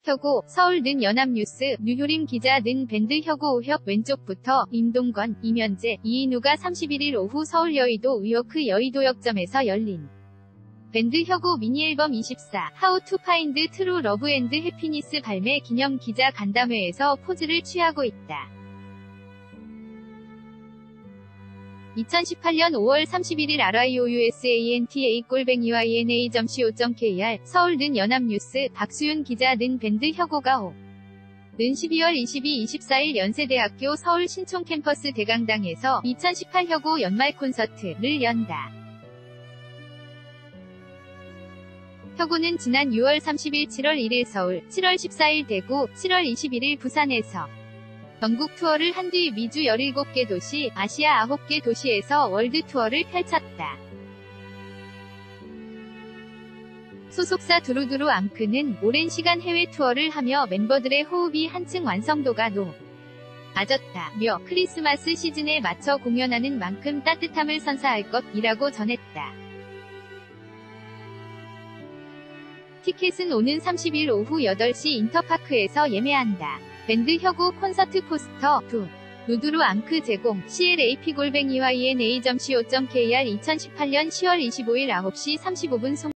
혁오, 서울 는 연합뉴스, 류효림 기자 는 밴드 혁오 오혁 왼쪽부터 임동건, 이면재, 이인우가 31일 오후 서울 여의도 의호크 여의도역점에서 열린 밴드 혁오 미니앨범 24, How to Find True Love and Happiness 발매 기념 기자 간담회에서 포즈를 취하고 있다. 2018년 5월 31일 RIOUSANTA_YNA.co.kr 서울 는 연합뉴스 박수윤 기자 는 밴드 혁오가 오. 는 12월 22-24일 연세대학교 서울 신촌 캠퍼스 대강당에서 2018 혁오 연말 콘서트를 연다. 혁오는 지난 6월 30일 7월 1일 서울, 7월 14일 대구, 7월 21일 부산에서 전국 투어를 한 뒤 미주 17개 도시, 아시아 9개 도시에서 월드 투어를 펼쳤다. 소속사 두루두루 앙크는 오랜 시간 해외 투어를 하며 멤버들의 호흡이 한층 완성도가 높아졌다며 크리스마스 시즌에 맞춰 공연하는 만큼 따뜻함을 선사할 것이라고 전했다. 티켓은 오는 30일 오후 8시 인터파크에서 예매한다. 밴드 혁오 콘서트 포스터 2. 두루두루 앙크 제공 CLAP_YNA.co.kr 2018년 10월 25일 9시 35분 송